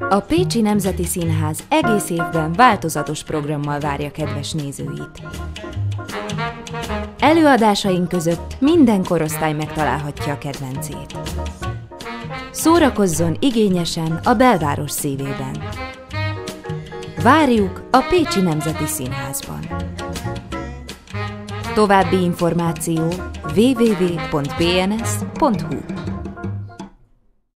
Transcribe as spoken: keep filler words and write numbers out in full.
A Pécsi Nemzeti Színház egész évben változatos programmal várja kedves nézőit. Előadásaink között minden korosztály megtalálhatja a kedvencét. Szórakozzon igényesen a belváros szívében. Várjuk a Pécsi Nemzeti Színházban. További információ double-u double-u double-u pont p n s pont h u